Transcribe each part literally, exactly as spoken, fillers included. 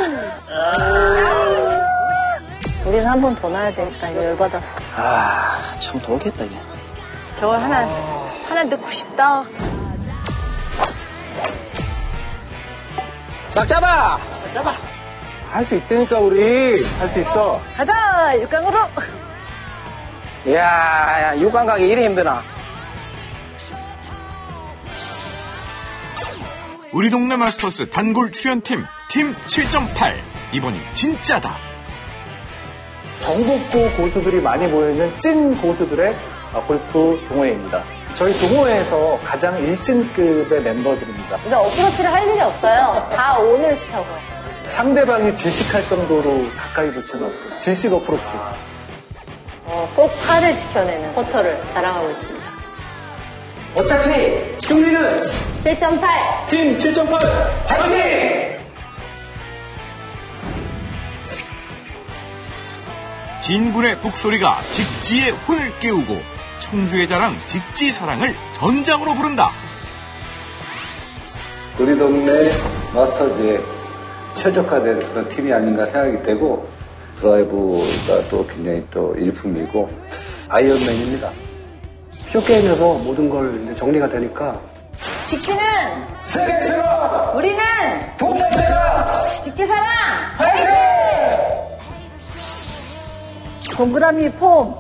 우리는 한 번 더 놔야 되겠다. 이거 열받았어. 아, 참 돌겠다, 이게. 저걸 하나, 아... 하나 넣고 싶다. 싹 잡아! 싹 잡아. 할 수 있다니까, 우리. 할 수 있어. 가자, 육 강으로. 이야, 육 강 가기 이리 힘드나. 우리 동네 마스터스 단골 출연팀 팀 칠 점 팔. 이번이 진짜다. 전국구 고수들이 많이 모이는 찐 고수들의 골프 동호회입니다. 저희 동호회에서 가장 일진급의 멤버들입니다. 근데 어프로치를 할 일이 없어요. 다 오늘 시켜서요. 상대방이 질식할 정도로 가까이 붙이는 어프로치. 질식 어프로치. 어, 꼭 팔을 지켜내는 포터를 자랑하고 있습니다. 어차피 승리는 칠 점 팔. 팀 칠 점 팔 화이팅! 진군의 북소리가 직지의 혼을 깨우고 청주의 자랑 직지사랑을 전장으로 부른다. 우리 동네 마스터즈에 최적화된 그런 팀이 아닌가 생각이 되고 드라이브가 또 굉장히 또 일품이고 아이언맨입니다. 쇼게임에서 모든 걸 이제 정리가 되니까 직지는 세계 최고! 우리는 동네 최고! 직지사랑! 화이팅! 동그라미 폼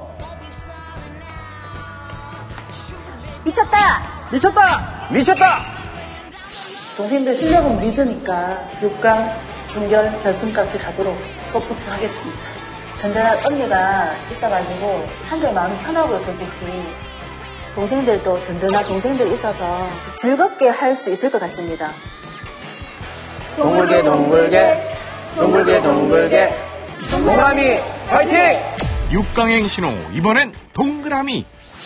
미쳤다! 미쳤다! 미쳤다! 동생들 실력은 믿으니까 육 강, 준결, 결승까지 가도록 서포트 하겠습니다. 든든한 언니가 있어가지고 한결 마음이 편하고요, 솔직히. 동생들도 든든한 동생들이 있어서 즐겁게 할 수 있을 것 같습니다. 동글게 동글게 동글게 동글게 동그라미 화이팅! 육 강행 신호 이번엔 동그라미.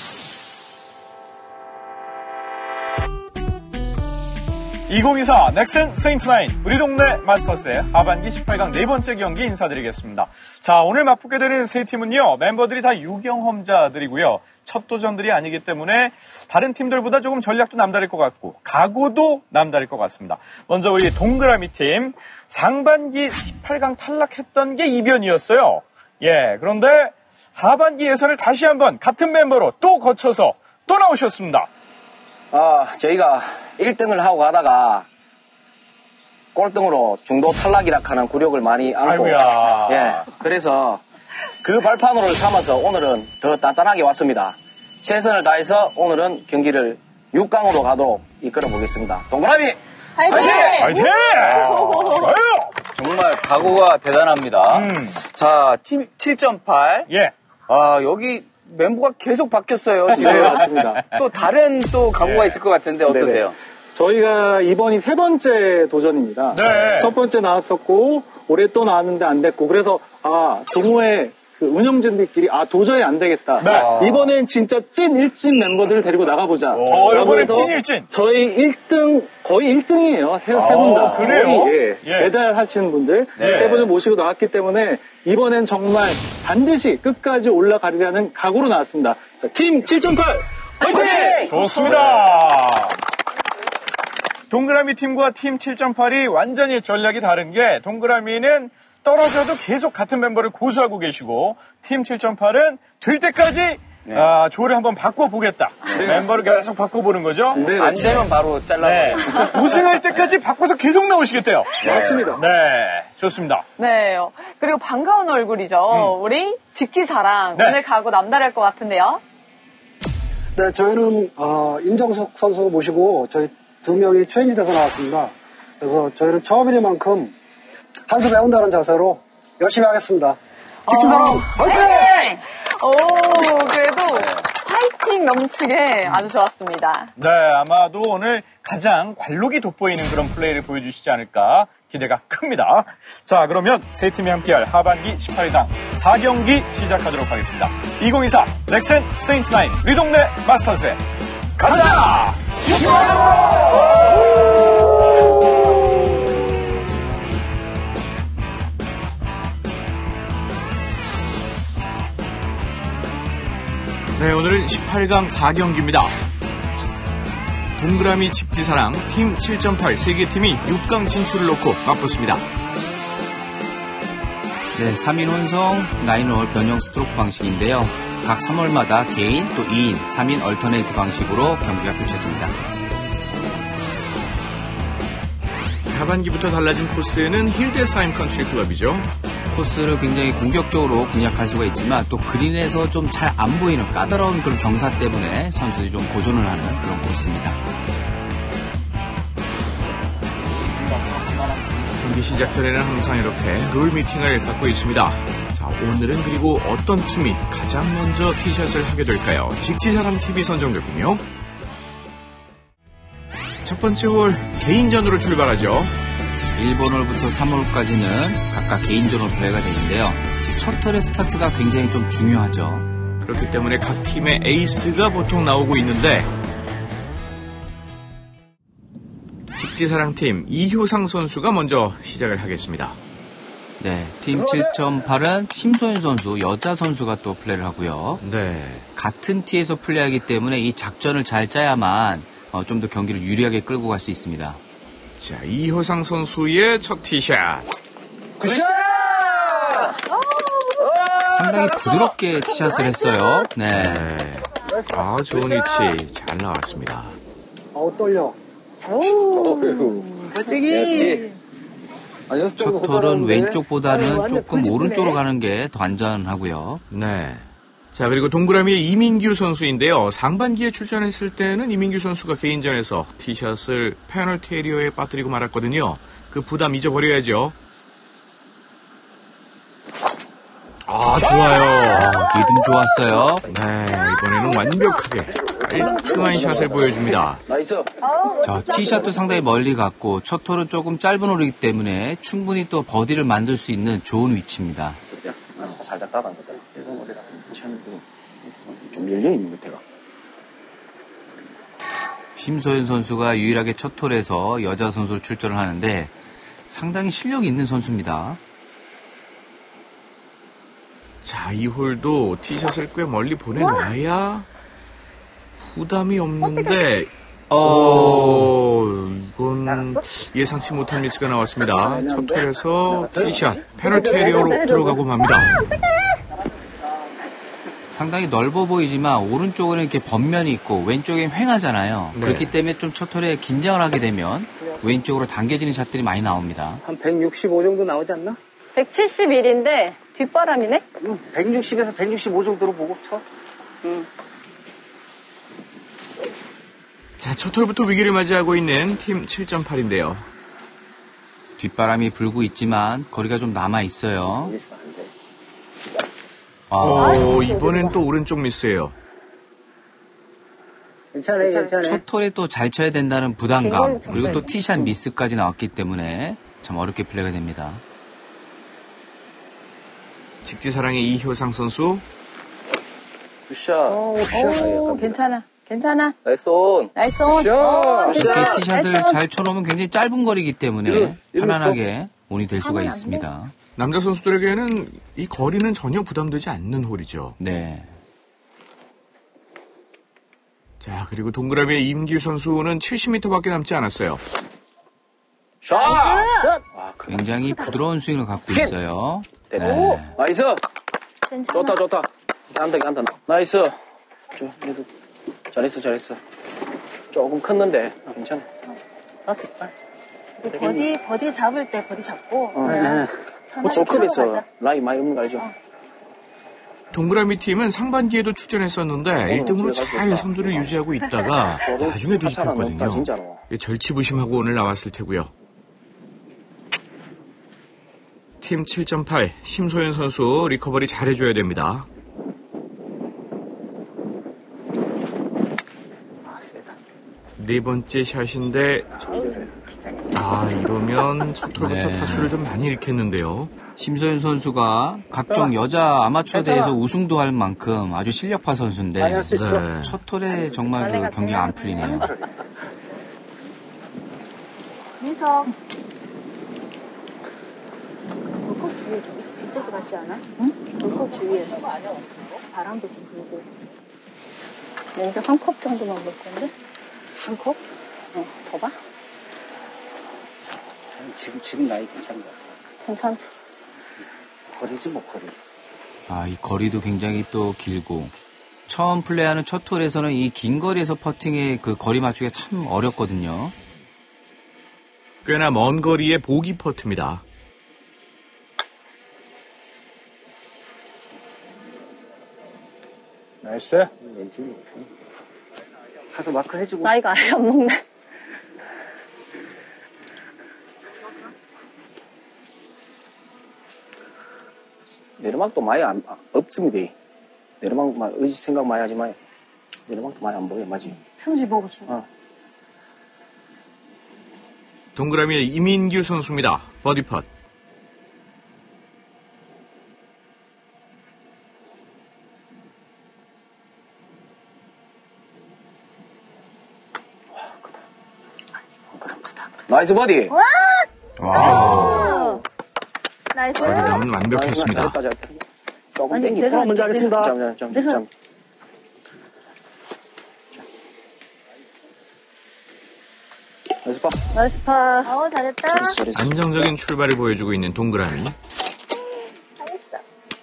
이천이십사 넥센 세인트나인 우리 동네 마스터스의 하반기 십팔 강 네 번째 경기 인사드리겠습니다. 자, 오늘 맞붙게 되는 세 팀은요, 멤버들이 다 유경험자들이고요. 첫 도전들이 아니기 때문에 다른 팀들보다 조금 전략도 남다를 것 같고 각오도 남다를 것 같습니다. 먼저 우리 동그라미 팀, 상반기 십팔 강 탈락했던 게 이변이었어요. 예, 그런데 하반기 예선을 다시 한번 같은 멤버로 또 거쳐서 또 나오셨습니다. 아, 저희가 일 등을 하고 가다가 꼴등으로 중도 탈락이라 하는 굴욕을 많이 안고, 아이고야. 예, 그래서 그 발판으로 삼아서 오늘은 더 단단하게 왔습니다. 최선을 다해서 오늘은 경기를 육 강으로 가도록 이끌어 보겠습니다. 동그라미 화이팅! 화이팅! 좋아요! 정말 각오가 대단합니다. 음. 자, 팀 칠 점 팔. 예. 아, 여기 멤버가 계속 바뀌었어요, 지금. 네, 맞습니다. 또 다른 또 각오가 네. 있을 것 같은데 어떠세요? 네네. 저희가 이번이 세 번째 도전입니다. 네. 첫 번째 나왔었고 올해 또 나왔는데 안 됐고 그래서 아 동호회 그 운영진들끼리 아 도저히 안 되겠다. 네. 이번엔 진짜 찐 일진 멤버들을 데리고 나가보자. 어, 라고 이번엔 해서 찐 일진. 저희 일 등 거의 일 등이에요. 세 분 다. 아, 그래요? 예. 예. 메달 하시는 분들 네. 세 분을 모시고 나왔기 때문에 이번엔 정말 반드시 끝까지 올라가리라는 각오로 나왔습니다. 팀 칠 점 팔 화이팅! 좋습니다. 동그라미 팀과 팀 칠 점 팔이 완전히 전략이 다른 게 동그라미는 떨어져도 계속 같은 멤버를 고수하고 계시고 팀 칠 점 팔은 될 때까지 네. 아, 조를 한번 바꿔보겠다. 네, 멤버를 계속 바꿔보는 거죠. 네, 안 되면 바로 네. 잘라버려요. 우승할 때까지 바꿔서 계속 나오시겠대요. 맞습니다. 네, 좋습니다. 네. 그리고 반가운 얼굴이죠. 우리 직지사랑. 네. 오늘 가고 남다를 것 같은데요. 네, 저희는 어, 임정석 선수 모시고 저희 두 명이 트레이닝 돼서 나왔습니다. 그래서 저희는 처음이니만큼 한 수 배운다는 자세로 열심히 하겠습니다. 직지사랑 화이팅! 오, 그래도 파이팅 넘치게 아주 좋았습니다. 네, 아마도 오늘 가장 관록이 돋보이는 그런 플레이를 보여주시지 않을까 기대가 큽니다. 자, 그러면 세 팀이 함께할 하반기 십팔 강 사 경기 시작하도록 하겠습니다. 이천이십사 넥센 세인트나인 우리 동네 마스터스에 가자! 네, 오늘은 십팔 강 사 경기입니다. 동그라미 직지사랑 팀 칠 점 팔 세 개 팀이 육 강 진출을 놓고 맞붙습니다. 네, 삼 인 혼성, 구 홀 변형 스트로크 방식인데요. 각 삼 홀마다 개인 또 이 인, 삼 인 얼터네이트 방식으로 경기가 펼쳐집니다. 하반기부터 달라진 코스는 힐데스하임 컨트리 클럽이죠. 코스를 굉장히 공격적으로 공략할 수가 있지만 또 그린에서 좀 잘 안 보이는 까다로운 그런 경사 때문에 선수들이 좀 고전을 하는 그런 코스입니다. 경기 시작 전에는 항상 이렇게 룰 미팅을 갖고 있습니다. 자, 오늘은 그리고 어떤 팀이 가장 먼저 티샷을 하게 될까요? 직지사랑 팀이 선정됐군요. 첫 번째 홀 개인전으로 출발하죠. 일 번 홀부터 삼 홀까지는 각각 개인전으로 플레이가 되는데요. 첫 홀의 스타트가 굉장히 좀 중요하죠. 그렇기 때문에 각 팀의 에이스가 보통 나오고 있는데 직지사랑팀 이효상 선수가 먼저 시작을 하겠습니다. 네, 팀 칠 점 팔은 심소연 선수, 여자 선수가 또 플레이를 하고요. 네. 같은 티에서 플레이하기 때문에 이 작전을 잘 짜야만 어, 좀 더 경기를 유리하게 끌고 갈 수 있습니다. 자, 이효상 선수의 첫 티샷. 굿샷! 상당히 부드럽게 티샷을 했어요. 네. 아, 좋은 위치 잘 나왔습니다. 어우, 떨려. 오, 멋지기. 첫 홀은 왼쪽보다는 조금 오른쪽으로 가는 게 더 안전하고요. 네. 자, 그리고 동그라미의 이민규 선수인데요. 상반기에 출전했을 때는 이민규 선수가 개인전에서 티샷을 패널 테리어에 빠뜨리고 말았거든요. 그 부담 잊어버려야죠. 아, 좋아요. 리듬 좋았어요. 네, 이번에는 완벽하게 깔끔한 샷을 보여줍니다. 나이스. 자, 티샷도 상당히 멀리 갔고 첫 홀은 조금 짧은 홀이기 때문에 충분히 또 버디를 만들 수 있는 좋은 위치입니다. 살짝 따라한거든. 좀 열려있는 밑에가. 심소연 선수가 유일하게 첫 홀에서 여자 선수로 출전을 하는데 상당히 실력이 있는 선수입니다. 자, 이 홀도 티샷을 꽤 멀리 보내놔야 부담이 없는데 어, 이건 예상치 못한 미스가 나왔습니다. 첫 홀에서 티샷 페널티 에리어로 들어가고 맙니다. 상당히 넓어 보이지만 오른쪽은 이렇게 번면이 있고 왼쪽엔 횡하잖아요. 네. 그렇기 때문에 좀 첫 홀에 긴장을 하게 되면 왼쪽으로 당겨지는 샷들이 많이 나옵니다. 한 백육십오 정도 나오지 않나? 백칠십일인데 뒷바람이네? 응, 백육십에서 백육십오 정도로 보고 쳐. 응. 자, 첫 홀부터 위기를 맞이하고 있는 팀 칠 점 팔인데요. 뒷바람이 불고 있지만 거리가 좀 남아 있어요. 아, 오, 이번엔 또 오른쪽 미스예요. 괜찮아요, 괜찮아요. 첫 홀에 또 잘 쳐야 된다는 부담감 그리고 또 티샷 미스까지 나왔기 때문에 참 어렵게 플레이가 됩니다. 직지사랑의 이효상 선수. 굿샷. 오, 오, 괜찮아. 괜찮아. 나이스 온. 나이스 온. 이렇게 티샷을 잘 쳐놓으면 굉장히 짧은 거리이기 때문에 편안하게 온이 될 수가 있습니다. 남자 선수들에게는 이 거리는 전혀 부담되지 않는 홀이죠. 네. 자, 그리고 동그라미의 임규 선수는 칠십 미터밖에 남지 않았어요. 샷! 굉장히 부드러운 스윙을 갖고 있어요. 네. 네. 나이스. 괜찮아. 좋다, 좋다. 안다, 안다. 나이스. 저, 그래도 잘했어, 잘했어. 조금 컸는데 아, 괜찮아. 다섯 발. 버디, 버디 잡을 때 버디 잡고. 어, 네. 조컵에서 라이 많이 없는 거 알죠? 어. 동그라미 팀은 상반기에도 출전했었는데 일 등으로 잘 선두를 유지하고 있다가 나중에 뒤집혔거든요. 절치부심하고 오늘 나왔을 테고요. 팀 칠 점 팔 심소연 선수 리커버리 잘해줘야 됩니다. 네 번째 샷인데 아 이러면 첫 홀부터 네. 타수를 좀 많이 잃겠는데요. 심소연 선수가 각종 여자 아마추어 대회에서 우승도 할 만큼 아주 실력파 선수인데 할 수 있어. 네. 첫 홀에 정말 그 경기가 안 풀리네요. 민석. 물컵 주위에 저기 있을 것 같지 않아? 응? 물컵 주위에 바람도 좀 불고. 이제 한 컵 정도만 먹을 건데? 한 컵? 어, 더 봐? 지금, 지금 나이 괜찮은 것 같아. 괜찮지. 거리지 뭐 거리. 아, 이 거리도 굉장히 또 길고 처음 플레이하는 첫 홀에서는 이 긴 거리에서 퍼팅의 그 거리 맞추기가 참 어렵거든요. 꽤나 먼 거리의 보기 퍼트입니다. 나이스. 가서 마크 해주고. 나이가 아예 안 먹네. 내리막도 많이 안, 아, 없습니다. 내리막만 의지 생각 많이 하지 마요. 내리막도 많이 안 보여, 맞지? 편지 보고 쳐. 어. 동그라미의 이민규 선수입니다. 버디 펫. 나이스 버디. 와. 나이스. 거리는 완벽했습니다. 잘했다, 잘했다. 조금 아니, 땡기. 내가 그럼 먼저 하겠습니다. 잠, 잠, 잠, 내가- 잠. 나이스 파. 나이스 파. 어, 잘했다. 잘했어, 잘했어. 안정적인 출발을 보여주고 있는 동그라미. 잘했어.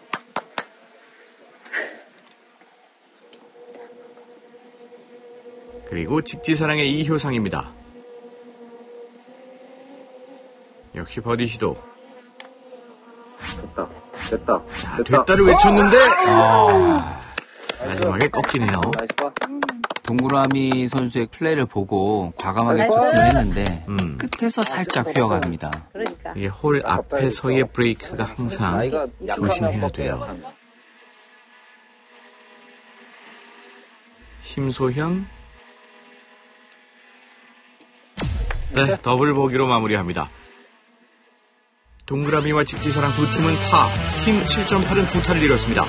그리고 직지사랑의 이효상입니다. 역시 버디 시도. 됐다. 됐다. 자, 됐다. 됐다를 외쳤는데 아, 마지막에 꺾이네요. 나이스 파. 동그라미 선수의 플레이를 보고 과감하게 나이스. 퍼팅을 했는데 음. 끝에서 살짝 휘어갑니다. 그러니까. 이게 홀 앞에서의 브레이크가 항상 나이가 조심해야 돼요. 심소현. 네, 더블 보기로 마무리합니다. 동그라미와 직지사랑 두 팀은 파, 팀 칠 점 팔은 두 타를 이뤘습니다.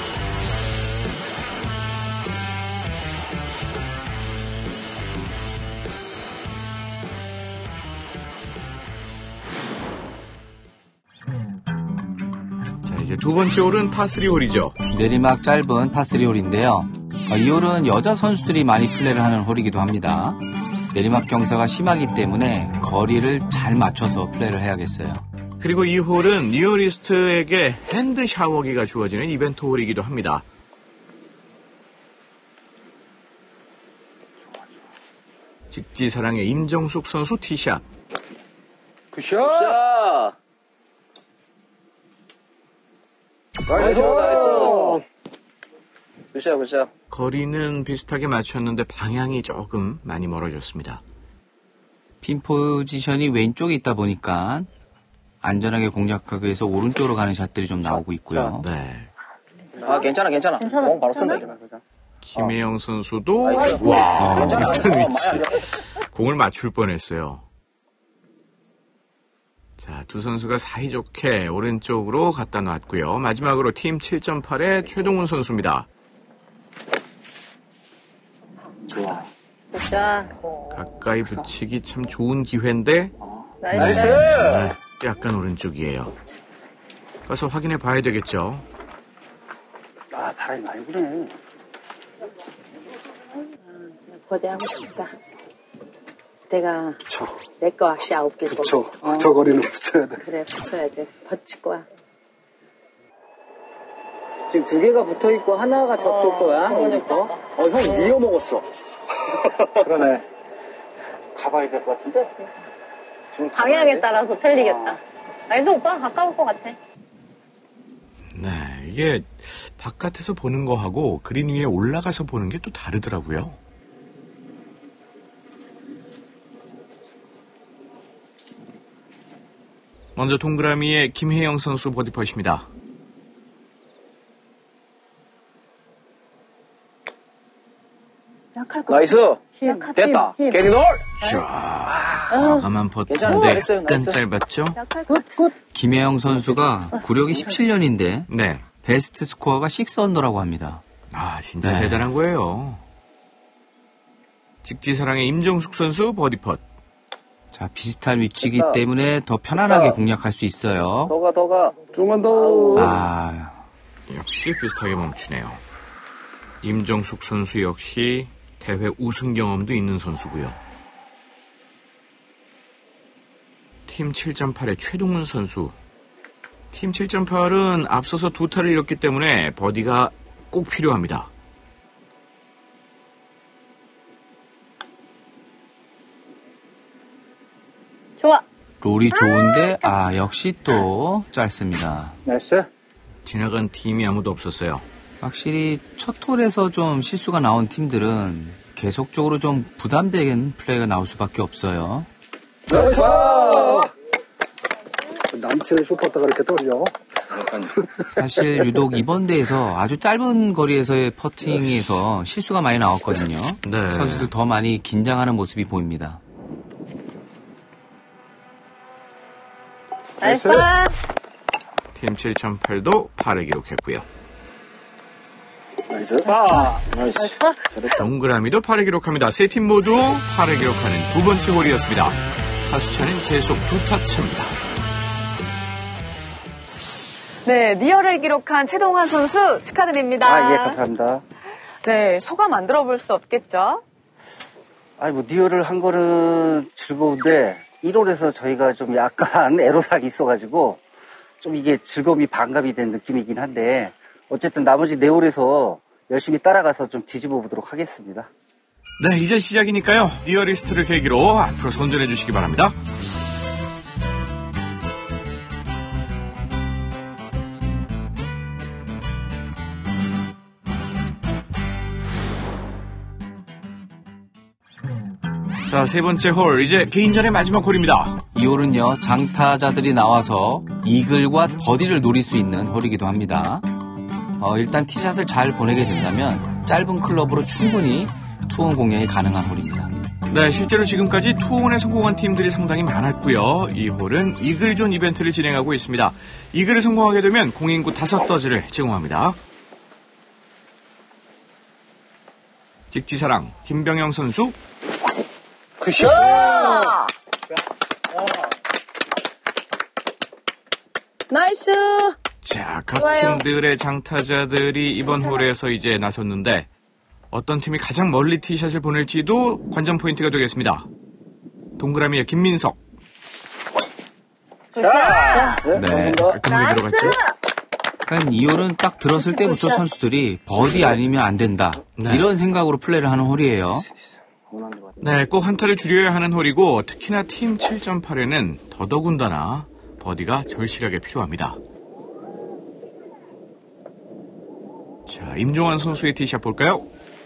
자, 이제 두 번째 홀은 파쓰리 홀이죠. 내리막 짧은 파쓰리 홀인데요. 어, 이 홀은 여자 선수들이 많이 플레이를 하는 홀이기도 합니다. 내리막 경사가 심하기 때문에 거리를 잘 맞춰서 플레이를 해야겠어요. 그리고 이 홀은 리얼리스트에게 핸드 샤워기가 주어지는 이벤트 홀이기도 합니다. 직지사랑의 임정숙 선수 티샷. 굿샷. 나이스, 나이스. 굿샷, 굿샷. 거리는 비슷하게 맞췄는데 방향이 조금 많이 멀어졌습니다. 핀 포지션이 왼쪽에 있다 보니까 안전하게 공략하기 위해서 오른쪽으로 가는 샷들이 좀 나오고 있고요. 네. 아, 괜찮아, 괜찮아. 괜찮아, 공 바로 쓴다, 괜찮아? 이러면. 김혜영 선수도 나이스. 와, 괜찮아. 비슷한 어, 위치. 많이 안 좋아. 공을 맞출 뻔했어요. 자, 두 선수가 사이좋게 오른쪽으로 갖다 놨고요. 마지막으로 팀 칠 점 팔의 최동훈 선수입니다. 좋아. 굿샷. 가까이 붙이기 참 좋은 기회인데 나이스. 네, 약간 오른쪽이에요. 가서 확인해 봐야 되겠죠. 아, 바람이 많이 부네. 거대하고 싶다. 내가 저, 내 거 아시 아홉 개 붙여. 어. 저 거리는 붙여야 돼. 그래 붙여야 돼. 버칠 거야. 지금 두 개가 붙어 있고 하나가 저쪽 거야. 형님 거. 어, 형 니어 먹었어. 그러네. 가봐야 될 것 같은데? 지금 방향에 가봐야 돼? 따라서 틀리겠다. 아니, 오빠가 가까울 것 같아. 네, 이게 바깥에서 보는 거하고 그린 위에 올라가서 보는 게 또 다르더라고요. 먼저 동그라미의 김혜영 선수 버디퍼십니다. 약할 거. 나이스. 약한 됐다. 힘, 힘. 게리놀. 자, 과감한 괜찮아. 퍼트인데 잘했어요, 약간 잘했어요. 짧았죠? 약할 거. 굿. 김혜영 선수가 구력이 십칠 년인데 네. 베스트 스코어가 육 언더라고 합니다. 아, 진짜 네. 대단한 거예요. 직지사랑의 임정숙 선수 버디펫. 자, 비슷한 위치이기 됐다. 때문에 더 편안하게 공략할 수 있어요. 더가, 더가. 조금만 더. 아, 역시 비슷하게 멈추네요. 임정숙 선수 역시 대회 우승 경험도 있는 선수고요. 팀 칠 점 팔의 최동훈 선수 팀 칠 점 팔은 앞서서 두 타를 잃었기 때문에 버디가 꼭 필요합니다. 좋아. 롤이 좋은데 아 역시 또 짧습니다. 나이스. 지나간 팀이 아무도 없었어요. 확실히 첫 홀에서 좀 실수가 나온 팀들은 계속적으로 좀 부담되는 플레이가 나올 수밖에 없어요. 나이스! 남친을 쇼파다가 이렇게 떨려. 사실 유독 이번 대회에서 아주 짧은 거리에서의 퍼팅에서 실수가 많이 나왔거든요. 네. 선수들 더 많이 긴장하는 모습이 보입니다. 나이스. 팀 칠 점 팔도 팔을 기록했고요. 나이스. 아, 나이스. 동그라미도 팔을 기록합니다. 세 팀 모두 팔을 기록하는 두 번째 홀이었습니다. 타수차는 계속 두 타 차입니다. 네, 리얼을 기록한 최동환 선수 축하드립니다. 아, 예, 감사합니다. 네, 소감 안 들어볼 수 없겠죠? 아니, 뭐, 리얼을 한 거는 즐거운데, 일 홀에서 저희가 좀 약간 애로사항이 있어가지고, 좀 이게 즐거움이 반감이 된 느낌이긴 한데, 어쨌든 나머지 네 홀에서 열심히 따라가서 좀 뒤집어 보도록 하겠습니다. 네, 이제 시작이니까요. 리얼리스트를 계기로 앞으로 선전해 주시기 바랍니다. 자, 세 번째 홀, 이제 개인전의 마지막 홀입니다. 이 홀은요, 장타자들이 나와서 이글과 버디를 노릴 수 있는 홀이기도 합니다. 어, 일단 티샷을 잘 보내게 된다면 짧은 클럽으로 충분히 투혼 공략이 가능한 홀입니다. 네, 실제로 지금까지 투혼에 성공한 팀들이 상당히 많았고요. 이 홀은 이글존 이벤트를 진행하고 있습니다. 이글을 성공하게 되면 공인구 다섯 더즈를 제공합니다. 직지사랑 김병영 선수. 굿샷! 나이스! 자, 각 좋아요. 팀들의 장타자들이 이번 홀에서 이제 나섰는데 어떤 팀이 가장 멀리 티샷을 보낼지도 관전 포인트가 되겠습니다. 동그라미의 김민석. 네. 깔끔하게 들어갔죠? 그러니까 이 홀은 딱 들었을 때부터 선수들이 버디 아니면 안 된다. 네. 이런 생각으로 플레이를 하는 홀이에요. 네, 꼭 한타를 줄여야 하는 홀이고 특히나 팀 칠 점 팔에는 더더군다나 버디가 절실하게 필요합니다. 자, 임종환 선수의 티샷 볼까요?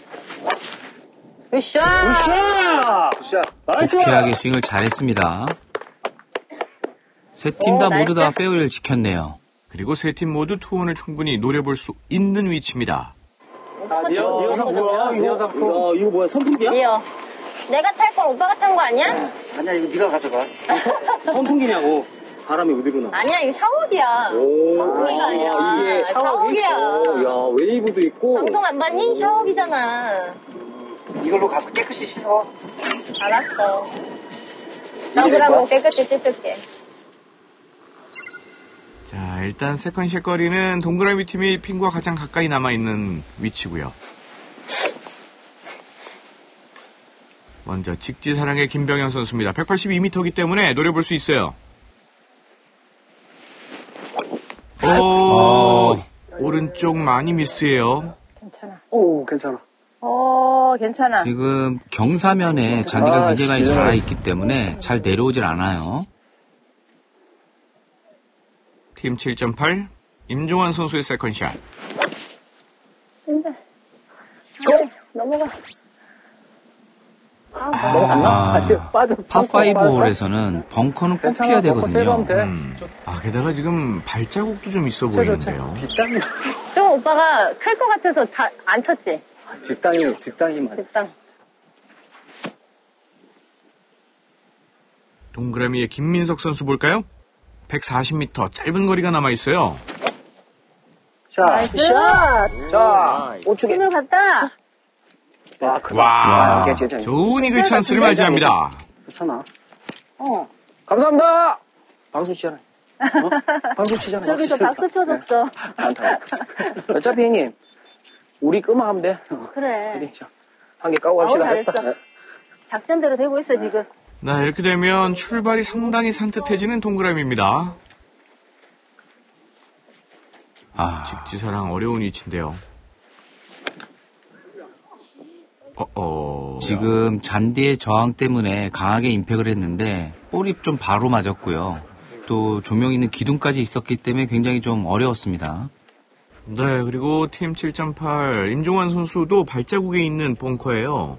굿샷! 굿샷! 굿샷! 나이스! 독해하게 스윙을 잘했습니다. 세 팀 다 오, 모두 다 나이스. 페어웨이를 지켰네요. 그리고 세 팀 모두 투혼을 충분히 노려볼 수 있는 위치입니다. 니어, 니어 상품이야? 니어 상품. 이거, 이거 뭐야? 선풍기야? 리어. 내가 탈 걸 오빠가 탄 거 아니야? 아니야, 이거 네가 가져가. 선풍기냐고. 바람이 어디로 나? 아니야, 이거 샤워기야. 선풍기가 아니라. 이게 샤워기? 샤워기야. 오, 야, 웨이브도 있고. 방송 안 봤니? 샤워기잖아. 이걸로 가서 깨끗이 씻어. 알았어. 나 그러면 깨끗이 씻을게. 자, 일단 세컨샷 거리는 동그라미 팀이 핀과 가장 가까이 남아있는 위치고요. 먼저 직지사랑의 김병현 선수입니다. 백팔십이 미터이기 때문에 노려볼 수 있어요. 오, 어, 오른쪽 많이 미스예요. 괜찮아. 오, 괜찮아. 어, 괜찮아. 지금 경사면에 잔디가 아, 굉장히 많이 진짜. 자라있기 때문에 잘 내려오질 않아요. 팀 칠 점 팔, 임종환 선수의 세컨샷. 근데. 고! 넘어가. 아, 파5 홀에서는 벙커는 꼭 피해야 되거든요. 음. 아, 게다가 지금 발자국도 좀 있어 보이는데요. 뒷땅이, 좀 오빠가 클 것 같아서 다 안 쳤지? 뒷땅이, 뒷땅이 맞아. 뒷땅. 동그라미의 김민석 선수 볼까요? 백사십 미터 짧은 거리가 남아있어요. 자, 나이스! 자, 우측에. 힘을 갔다! 와, 크다. 와, 야, 괜찮아. 좋은 이글 찬스를 맞이합니다. 괜찮아. 어. 감사합니다! 방송 치잖아. 어? 방송 치잖아. 저기서 박수 쳐줬어. 어차피 형님, 우리 끄만 하면 돼. 그래. 한 개 까고 어우, 갑시다. 잘했어. 작전대로 되고 있어, 지금. 네, 이렇게 되면 출발이 상당히 산뜻해지는 동그라미입니다. 아, 직지사랑 어려운 위치인데요. 어, 어. 지금 잔디의 저항 때문에 강하게 임팩을 했는데 볼이 좀 바로 맞았고요. 또 조명 있는 기둥까지 있었기 때문에 굉장히 좀 어려웠습니다. 네, 그리고 팀 칠 점 팔 임종환 선수도 발자국에 있는 벙커예요.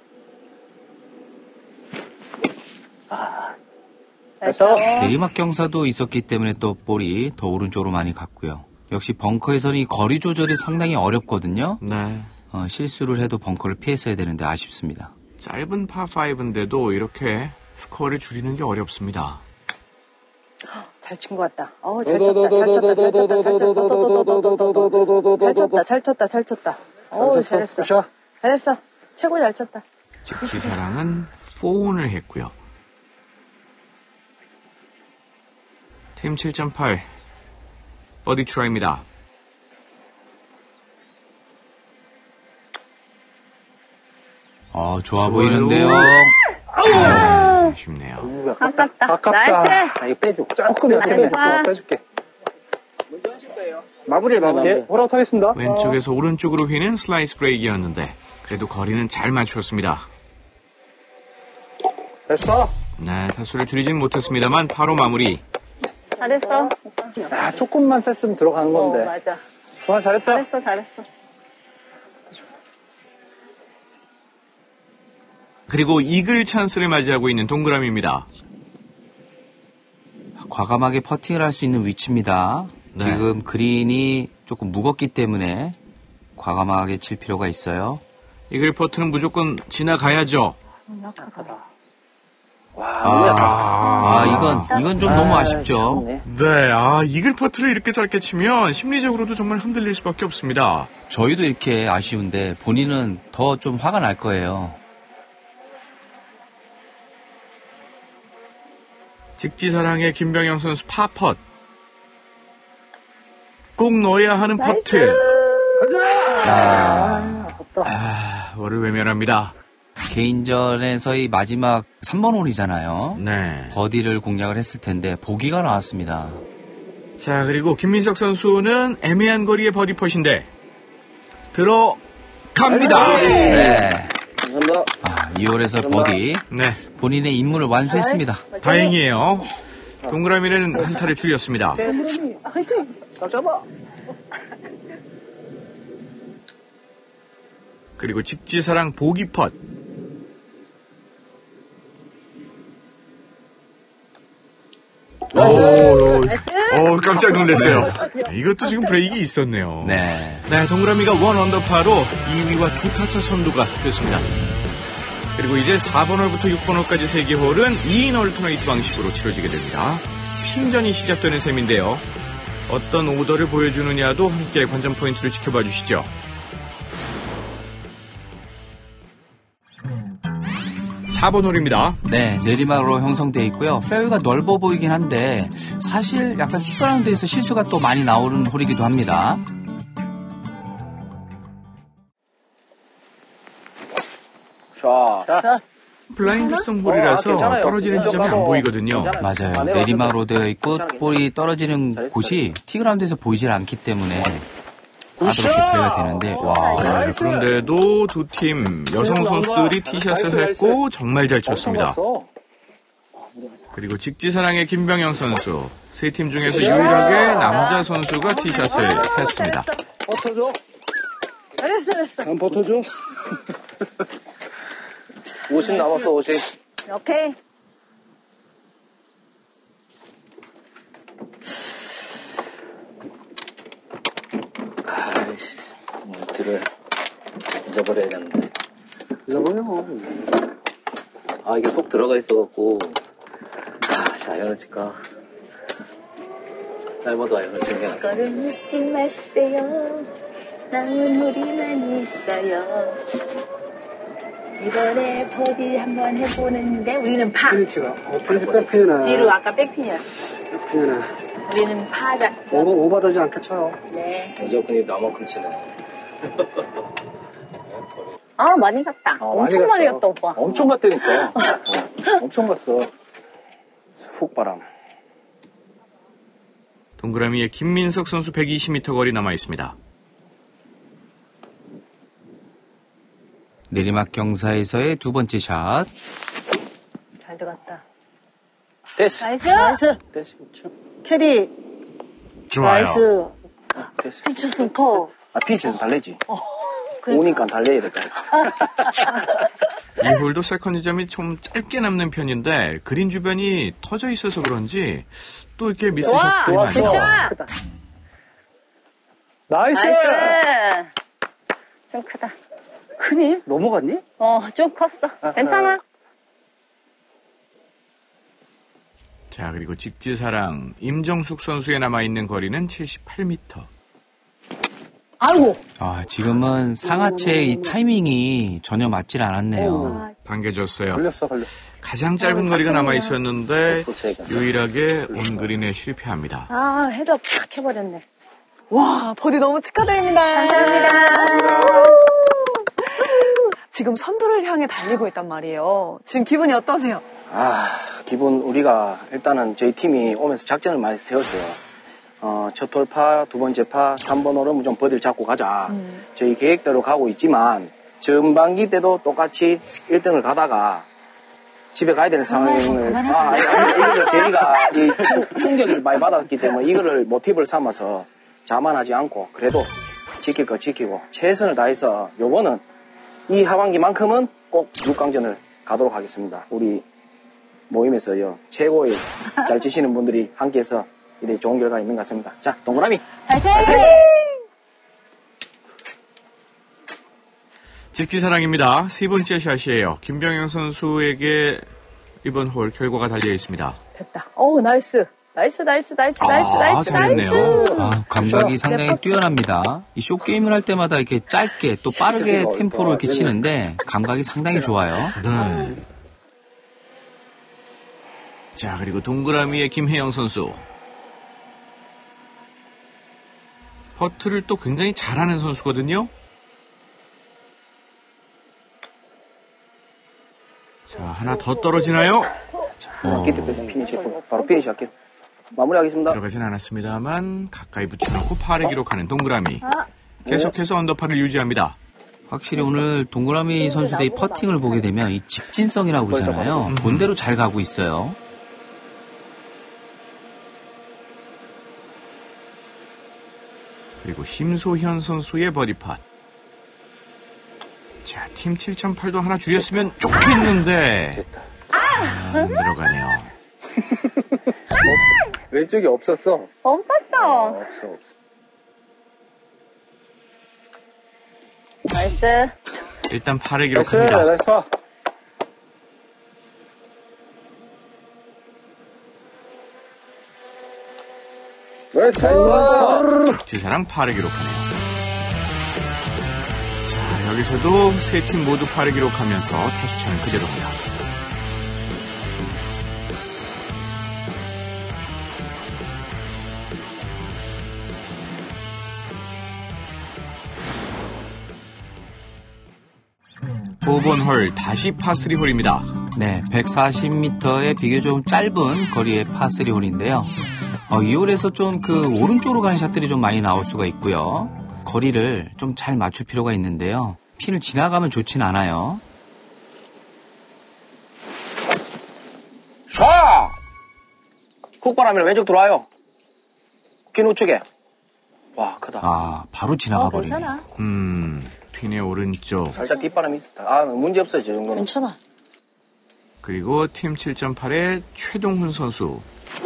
내리막 경사도 있었기 때문에 또 볼이 더 오른쪽으로 많이 갔고요. 역시 벙커에서는 이 거리 조절이 상당히 어렵거든요. 네. 어, 실수를 해도 벙커를 피했어야 되는데 아쉽습니다. 짧은 파오인데도 이렇게 스코어를 줄이는 게 어렵습니다. 잘 친 것 같다. 어, 잘 쳤다, 잘 쳤다, 잘 쳤다, 잘 쳤다. 잘 쳤다, 잘 쳤다, 잘 쳤다. 어, 잘했어. 잘했어. 최고 잘 쳤다. 직지사랑은 포온을 했고요. 팀 칠 점 팔 버디 트라이입니다. 어, 좋아 보이는데요. 아, 아쉽네요. 아깝다. 아깝다. 나이스. 아, 이거 빼줘. 조금 이렇게 빼줘. 아. 빼줄게. 마무리해, 마무리. 예, 홀아웃 하겠습니다. 왼쪽에서 오른쪽으로 휘는 슬라이스 브레이크였는데 그래도 거리는 잘 맞추었습니다. 됐어. 네, 타수를 줄이진 못했습니다만 바로 마무리. 잘했어. 아, 조금만 셌으면 들어가는 건데. 어, 맞아. 좋아, 잘했다. 잘했어, 잘했어. 그리고 이글 찬스를 맞이하고 있는 동그라미입니다. 과감하게 퍼팅을 할 수 있는 위치입니다. 네. 지금 그린이 조금 무겁기 때문에 과감하게 칠 필요가 있어요. 이글 퍼트는 무조건 지나가야죠. 아, 아, 이건, 이건 좀 너무 아쉽죠. 네, 아, 이글 퍼트를 이렇게 짧게 치면 심리적으로도 정말 흔들릴 수밖에 없습니다. 저희도 이렇게 아쉬운데 본인은 더 좀 화가 날 거예요. 직지사랑의 김병영 선수 파펫. 꼭 넣어야 하는 퍼트. 아, 아, 월을 외면합니다. 개인전에서의 마지막 삼 번 홀이잖아요. 네. 버디를 공략을 했을 텐데 보기가 나왔습니다. 자, 그리고 김민석 선수는 애매한 거리의 버디 펫인데 들어갑니다. 네. 아, 이 홀에서 버디. 네. 본인의 임무를 완수했습니다. 다행이에요. 동그라미는 한 타를 줄였습니다. 잡아. 그리고 직지사랑 보기 펫. 오, 오, 깜짝 놀랐어요. 이것도 지금 브레이크가 있었네요. 네. 네, 동그라미가 원 언더파로 이 위와 두 타차 선두가 됐습니다. 그리고 이제 사 번 홀부터 육 번 홀까지 세 개 홀은 이 인 얼터네이트 방식으로 치러지게 됩니다. 핀전이 시작되는 셈인데요. 어떤 오더를 보여주느냐도 함께 관전 포인트를 지켜봐 주시죠. 사 번 홀입니다. 네, 내리막으로 형성되어 있고요. 페어웨이가 넓어 보이긴 한데 사실 약간 티그라운드에서 실수가 또 많이 나오는 홀이기도 합니다. 자. 블라인드성 홀이라서 아, 떨어지는 지점이 안 보이거든요. 맞아요. 내리막으로 되어 있고 볼이 떨어지는 곳이 티그라운드에서 보이질 않기 때문에 가볍게 플레이가 되는데 와. 네, 그런데도 두 팀 여성 선수들이 티샷을 했고 정말 잘 쳤습니다. 그리고 직지사랑의 김병영 선수 세 팀 중에서 유일하게 남자 선수가 티샷을 했습니다. 버텨줘. 잘했어, 잘했어. 난 버텨줘. 오십 남았어, 오십. 오케이. 아이씨, 뒤를 잊어버려야겠는데. 잊어버려. 아, 이게 속 들어가 있어갖고. 아, 씨, 아이언을 칠까. 짧아도 아이언을 치는 게 낫어. 그거를 묻지 마세요. 남은 우리만 있어요. 이번에 버디 한번 해보는데 우리는 파. 피니치가. 어, 피니치 백핀이네. 뒤로 아까 백핀이었어. 백핀이네. 우리는 파자. 오버, 오버되지 않게 쳐요. 네. 여자분이 나만큼 치네. 아, 많이 갔다. 어, 엄청 많이, 많이 갔다, 오빠. 엄청 갔다니까. 어, 엄청 갔어. 훅 바람. 동그라미에 김민석 선수 백이십 미터 거리 남아 있습니다. 내리막 경사에서의 두 번째 샷. 잘 들어갔다. 됐어. 나이스. 나이스. 됐어. 캐리. 좋아요. 나이스. 됐어. 피처슨 커. 아, 피치에서 달래지. 어, 그러니까. 오니까 달래야 될 거야. 이 홀도 세컨드 점이 좀 짧게 남는 편인데 그린 주변이 터져 있어서 그런지 또 이렇게 미스샷들이 많죠. 나이스! 나이스! 좀 크다. 크니? 넘어갔니? 어, 좀 컸어. 아, 괜찮아. 자, 그리고 직지사랑 임정숙 선수에 남아있는 거리는 칠십팔 미터. 아이고. 아, 지금은 상하체의 이 타이밍이 전혀 맞질 않았네요. 당겨졌어요. 걸렸어, 걸렸어. 가장 짧은 거리가 남아있었는데 유일하게 온그린에 실패합니다. 아, 헤드업 팍 해버렸네. 와, 버디 너무 축하드립니다. 감사합니다. 지금 선두를 향해 달리고 있단 말이에요. 지금 기분이 어떠세요? 아, 기분, 우리가 일단은 저희 팀이 오면서 작전을 많이 세웠어요. 어, 첫 돌파, 두 번째 파, 삼 번 홀은 무조건 버디를 잡고 가자. 음. 저희 계획대로 가고 있지만, 전반기 때도 똑같이 일 등을 가다가 집에 가야 되는 상황을, 아, 아니, 아니, 이거를 저희가 이 충, 충격을 많이 받았기 때문에 이거를 모티브를 삼아서 자만하지 않고, 그래도 지킬 거 지키고, 최선을 다해서 요거는 이 하반기만큼은 꼭 육 강전을 가도록 하겠습니다. 우리 모임에서요, 최고의 잘 치시는 분들이 함께해서 이제 좋은 결과가 있는 것 같습니다. 자, 동그라미. 파이팅! 직지사랑입니다. 세 번째 샷이에요. 김병영 선수에게 이번 홀 결과가 달려 있습니다. 됐다. 오, 나이스. 나이스, 나이스, 나이스, 아, 나이스, 나이스, 잘했네요. 나이스. 아, 감각이 상당히 뛰어납니다. 이 쇼게임을 할 때마다 이렇게 짧게 또 빠르게 템포로 이렇게 치는데 감각이 상당히 좋아요. 네. 자, 그리고 동그라미의 김혜영 선수. 퍼트를 또 굉장히 잘하는 선수거든요. 자, 하나 더 떨어지나요? 어. 피니시, 바로 피니시 할게요. 마무리하겠습니다. 들어가진 않았습니다만 가까이 붙여놓고 파를 기록하는 동그라미. 계속해서 언더파를 유지합니다. 확실히 오늘 동그라미 선수들의 퍼팅을 보게 되면 이 직진성이라고 그러잖아요. 본대로 잘 가고 있어요. 그리고 심소현 선수의 버디팟. 자, 팀 칠 점 팔도 하나 줄였으면 좋겠는데 아, 안 들어가네요. 왼쪽이 없었어. 없었어. 어, 없어, 없어. 나이스. 일단 파를 기록합니다. 나이스, 나이스 파. 나이스, 직지사랑 파를 기록하네요. 자, 여기서도 세 팀 모두 파를 기록하면서 타수차는 그대로입니다. 오 번 홀 다시 파쓰리 홀입니다. 네, 백사십 미터의 비교적 좀 짧은 거리의 파쓰리 홀인데요. 어, 이 홀에서 좀 그 오른쪽으로 가는 샷들이 좀 많이 나올 수가 있고요. 거리를 좀 잘 맞출 필요가 있는데요. 핀을 지나가면 좋진 않아요. 샷! 훅바람이 왼쪽 들어와요. 핀 우측에. 와, 크다. 아, 바로 지나가 버리네. 어, 괜찮아. 음, 핀의 오른쪽. 살짝 뒷바람이 있었다. 아, 문제 없어요, 저 정도는. 괜찮아. 그리고 팀 칠 점 팔의 최동훈 선수.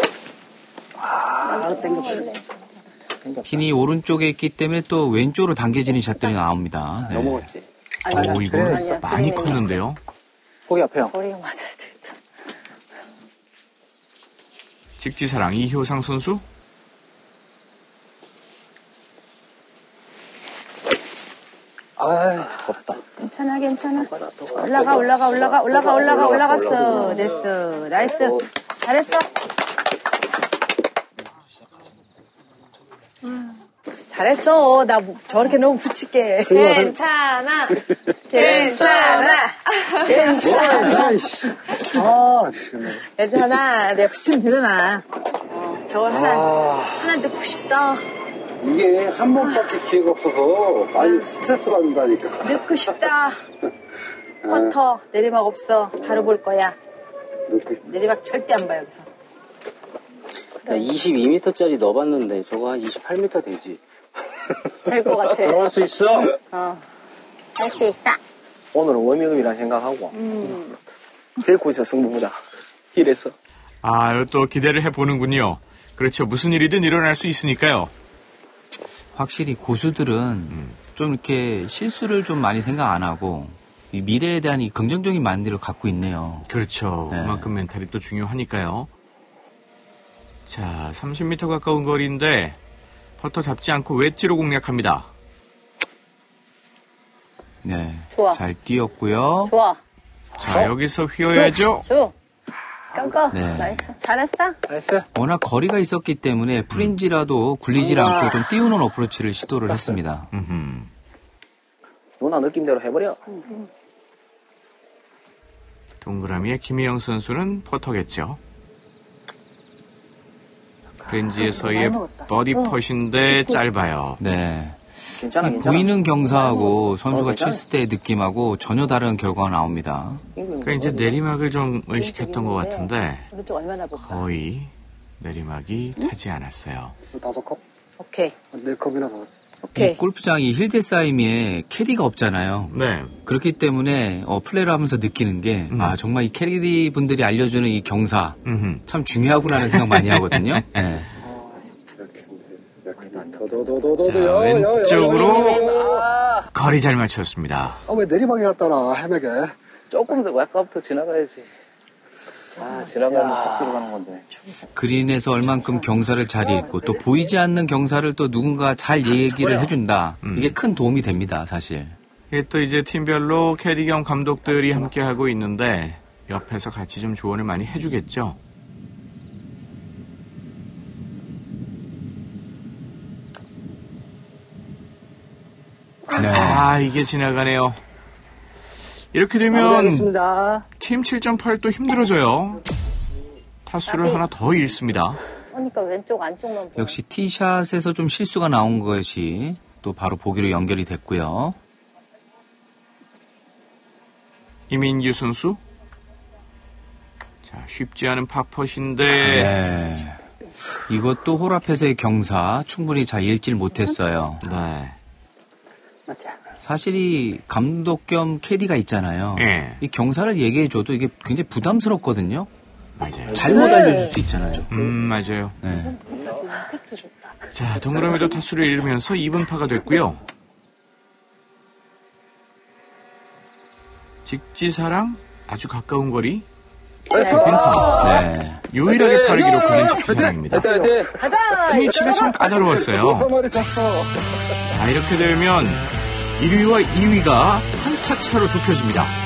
아, 땡겨버려. 핀이 오른쪽에 있기 때문에 또 왼쪽으로 당겨지는 샷들이 나옵니다. 네. 넘어갔지. 오, 이거 아니야. 많이 컸는데요. 거기 앞에요. 거리가 맞아야 되겠다. 직지사랑 이효상 선수. 아, 덥다. 괜찮아, 괜찮아. 올라가, 올라가, 올라가, 올라가, 올라가, 올라갔어. 됐어. 나이스. 잘했어. 잘했어. 나 저렇게 너무 붙일게. 괜찮아. 괜찮아. 괜찮아. 아, 미치겠네. 괜찮아. 내가 붙이면 되잖아. 저걸 하나, 아. 하나 넣고 싶다. 이게 한 번밖에 기회가 없어서 많이 스트레스 받는다니까. 넣고 싶다. 퍼터 내리막 없어. 바로 볼 거야. 내리막 절대 안 봐, 여기서. 나 이십이 미터짜리 넣어봤는데 저거 한 이십팔 미터 되지. 될 것 같아. 들어갈 수 있어. 어. 할 수 있어. 오늘은 워밍업이라 생각하고 음. 벨코에서 승부 보자. 힐에서. 아, 또 기대를 해보는군요. 그렇죠. 무슨 일이든 일어날 수 있으니까요. 확실히 고수들은 음. 좀 이렇게 실수를 좀 많이 생각 안 하고 이 미래에 대한 이 긍정적인 마인드를 갖고 있네요. 그렇죠. 네. 그만큼 멘탈이 또 중요하니까요. 자, 삼십 미터 가까운 거리인데 퍼터 잡지 않고 웨지로 공략합니다. 네. 좋아. 잘 뛰었고요. 좋아. 자, 어? 여기서 휘어야죠. 줘. 깜깜. 네. 나이스. 잘했어? 잘했어. 워낙 거리가 있었기 때문에 프린지라도 굴리지 우와. 않고 좀 띄우는 어프로치를 시도를 했습니다. 음흠. 누나 느낌대로 해버려. 동그라미의 김희영 선수는 퍼터겠죠. 프린지에서의 버디 퍼신데 짧아요. 네. 괜찮아, 이 괜찮아. 보이는 경사하고 선수가 어, 괜찮아. 쳤을 때의 느낌하고 전혀 다른 결과가 나옵니다. 그러니까 이제 내리막을 좀 의식했던 것 같은데 오른쪽 얼마나 볼까? 거의 내리막이 타지 않았어요. 다섯 컵? 오케이. 네 컵이나 더. 이 골프장이 힐데사임에 캐디가 없잖아요. 네. 그렇기 때문에 어, 플레이를 하면서 느끼는 게 음. 아, 정말 이 캐디 분들이 알려주는 이 경사 음흠. 참 중요하구나라는 생각 많이 하거든요. 네. 자, 왼쪽으로 거리 잘 맞췄습니다. 아, 왜 내리막에 갔다나, 헤매게. 조금 더 아까부터 지나가야지. 아, 지나가면 딱 들어가는 건데. 그린에서 얼만큼 경사를 잘 읽고 또 보이지 않는 경사를 또 누군가 잘 얘기를 해준다. 음. 이게 큰 도움이 됩니다, 사실. 이게 또 이제 팀별로 캐디 겸 감독들이 함께 하고 있는데 옆에서 같이 좀 조언을 많이 해주겠죠. 네. 아, 이게 지나가네요. 이렇게 되면 알겠습니다. 팀 칠 점 팔 또 힘들어져요. 타수를 하나 더 잃습니다. 그러니까 왼쪽 안쪽만 보여. 역시 티샷에서 좀 실수가 나온 것이 또 바로 보기로 연결이 됐고요. 이민규 선수. 자, 쉽지 않은 파펫인데. 네. 이것도 홀 앞에서의 경사 충분히 잘 읽질 못했어요. 네. 사실 이 감독 겸 캐디가 있잖아요. 네. 이 경사를 얘기해줘도 이게 굉장히 부담스럽거든요. 맞아요. 잘못 알려줄 수 있잖아요. 음, 맞아요. 네. 자, 동그라미도 타수를 잃으면서 이 분 파가 됐고요. 직지사랑 아주 가까운 거리. 네. 유일하게 파를 기록하는 직지사랑입니다. 가자! 피니치가 참 까다로웠어요. 자, 이렇게 되면 일 위와 이 위가 한 타 차로 좁혀집니다.